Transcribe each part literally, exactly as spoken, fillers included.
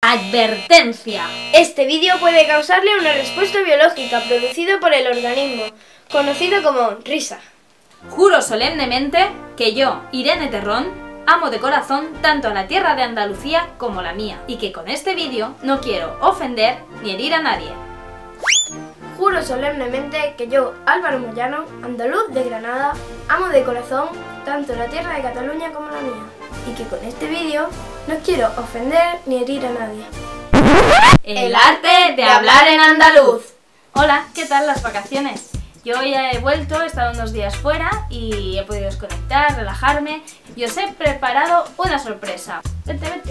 Advertencia. Este vídeo puede causarle una respuesta biológica producida por el organismo, conocido como risa. Juro solemnemente que yo, Irene Terrón, amo de corazón tanto a la tierra de Andalucía como la mía, y que con este vídeo no quiero ofender ni herir a nadie. Juro solemnemente que yo, Álvaro Moyano, andaluz de Granada, amo de corazón tanto la tierra de Cataluña como la mía, y que con este vídeo no quiero ofender ni herir a nadie. El arte de hablar en andaluz. Hola, ¿qué tal las vacaciones? Yo ya he vuelto, he estado unos días fuera y he podido desconectar, relajarme y os he preparado una sorpresa. Vente, vente.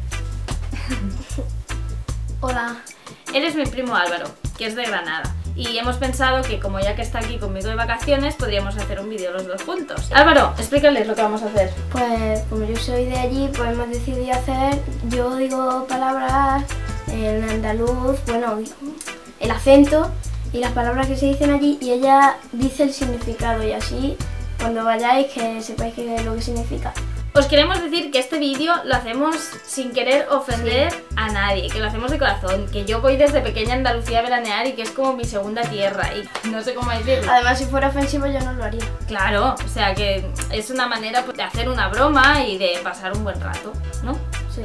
Hola. Él es mi primo Álvaro, que es de Granada. Y hemos pensado que como ya que está aquí conmigo de vacaciones, podríamos hacer un vídeo los dos juntos. Álvaro, explícales lo que vamos a hacer. Pues como yo soy de allí, pues hemos decidido hacer, yo digo palabras en andaluz, bueno, el acento y las palabras que se dicen allí, y ella dice el significado, y así cuando vayáis que sepáis qué es lo que significa. Os queremos decir que este vídeo lo hacemos sin querer ofender sí. a nadie, que lo hacemos de corazón, que yo voy desde pequeña a Andalucía a veranear y que es como mi segunda tierra y no sé cómo decirlo. Además, si fuera ofensivo yo no lo haría. Claro, o sea que es una manera de hacer una broma y de pasar un buen rato, ¿no? Sí.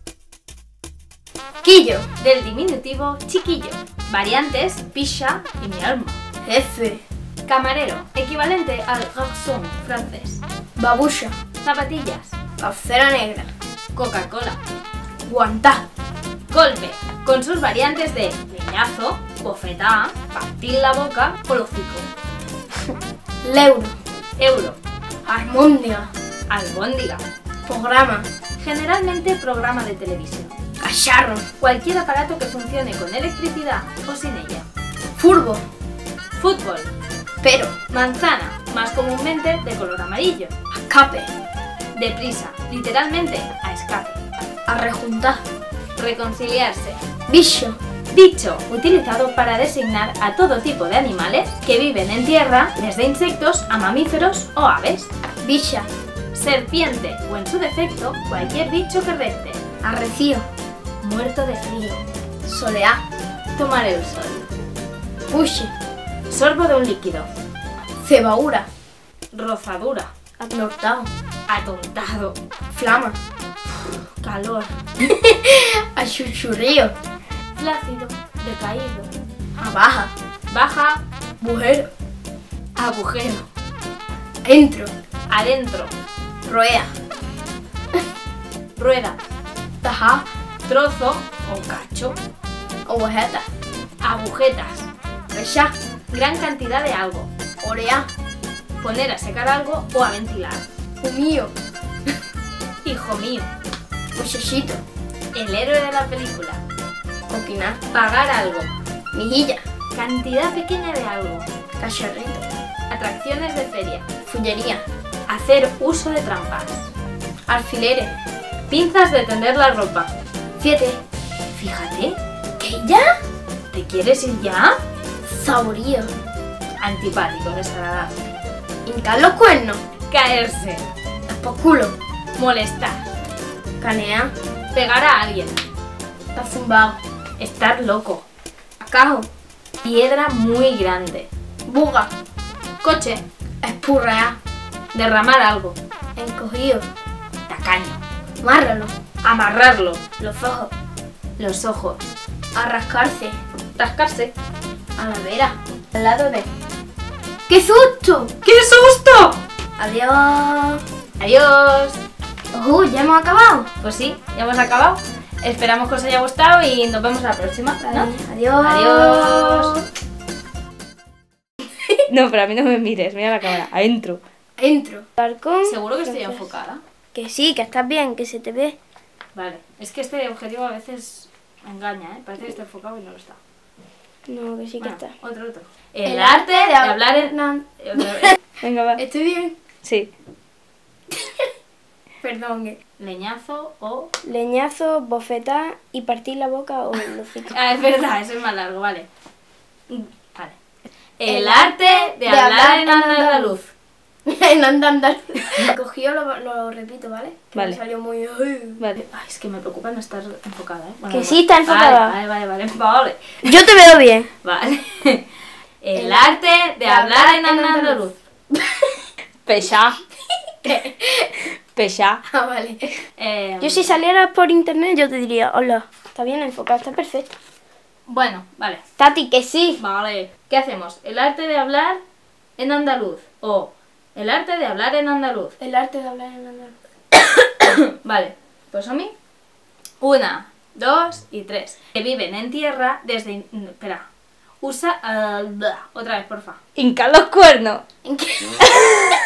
Quillo, del diminutivo chiquillo. Variantes, picha y mi alma. Jefe. Camarero, equivalente al garçon francés. Babucha. Zapatillas. Calcera negra. Coca-Cola. Guantá. Golpe, con sus variantes de leñazo, bofetá, partir la boca o el hocico. Leuro. Euro. Almóndiga. Albóndiga. Programa. Generalmente programa de televisión. Cacharro. Cualquier aparato que funcione con electricidad o sin ella. Furbo. Fútbol. Pero. Manzana, más comúnmente de color amarillo. Escape. Deprisa, literalmente a escape. A rejuntar. Reconciliarse. Bicho. Bicho, utilizado para designar a todo tipo de animales que viven en tierra, desde insectos a mamíferos o aves. Bicha. Serpiente, o en su defecto, cualquier bicho que repte. Arrecío. Muerto de frío. Soleá. Tomar el sol. Puche. Sorbo de un líquido. Cebaura. Rozadura. Anortado. Atontado. Flama. Calor. Achuchurrío. Flácido. Decaído. Abaja. Baja. Bujero. Agujero. Entro. Adentro. Rueda. Rueda. Tajá. Trozo o cacho. Agujeta. Agujetas. Rechá. Gran cantidad de algo. Oreá. Poner a secar algo o a ventilar. Humío. Hijo mío. Muchachito. El héroe de la película. Coquinar. Pagar algo. Mijilla. Cantidad pequeña de algo. Cacharrito. Atracciones de feria. Fullería. Hacer uso de trampas. Alfileres. Pinzas de tender la ropa. Siete. Fíjate. ¿Qué ya? ¿Te quieres ir ya? Saborío. Antipático, desagradable. Hincar los cuernos. Caerse. Por culo. Molestar. Canear. Pegar a alguien. Está zumbado. Estar loco. Acajo. Piedra muy grande. Buga. Coche. Espurrear. Derramar algo. Encogido. Tacaño. Márralo. Amarrarlo. Los ojos. Los ojos. Arrascarse. Rascarse. A la vera. Al lado de. ¡Qué susto! ¡Qué susto! Adiós. Adiós. Uh, ¿ya hemos acabado? Pues sí, ya hemos acabado. Esperamos que os haya gustado y nos vemos la próxima, ¿no? Adiós. Adiós. No, pero a mí no me mires, mira la cámara. Adentro. Entro. Balcón. ¿Seguro que estoy enfocada? Que sí, que estás bien, que se te ve. Vale, es que este objetivo a veces me engaña, ¿eh? Parece que está enfocado y no lo está. No, que sí que Bueno, está. otro, otro. El, El arte de hablar en... No. Otra vez. Venga, va. ¿Estoy bien? Sí. Perdón. ¿eh? Leñazo o... Leñazo, bofetá y partir la boca o el hocico. Ah, es verdad, eso es más largo, vale. Vale. El, El arte de, de hablar, hablar en andaluz. en andaluz. Cogió, lo, lo repito, ¿vale? Que Vale. me salió muy... Vale. Ay, es que me preocupa no estar enfocada, ¿eh? Bueno, Que vale. sí está enfocada. Vale, vale, vale, vale. Yo te veo bien. Vale. El, El arte de hablar en andaluz. Pesá. Pesá. Ah, vale. Eh, Yo si saliera por internet yo te diría, hola, está bien enfocado, está perfecto. Bueno, vale. Tati, que sí. Vale. ¿Qué hacemos? ¿El arte de hablar en andaluz? O el arte de hablar en andaluz. El arte de hablar en andaluz. Vale. Pues a mí. Una, dos y tres. Que viven en tierra desde... in- Espera. Usa... ah, blah. Otra vez, porfa. Hinca los cuernos. ¿En qué?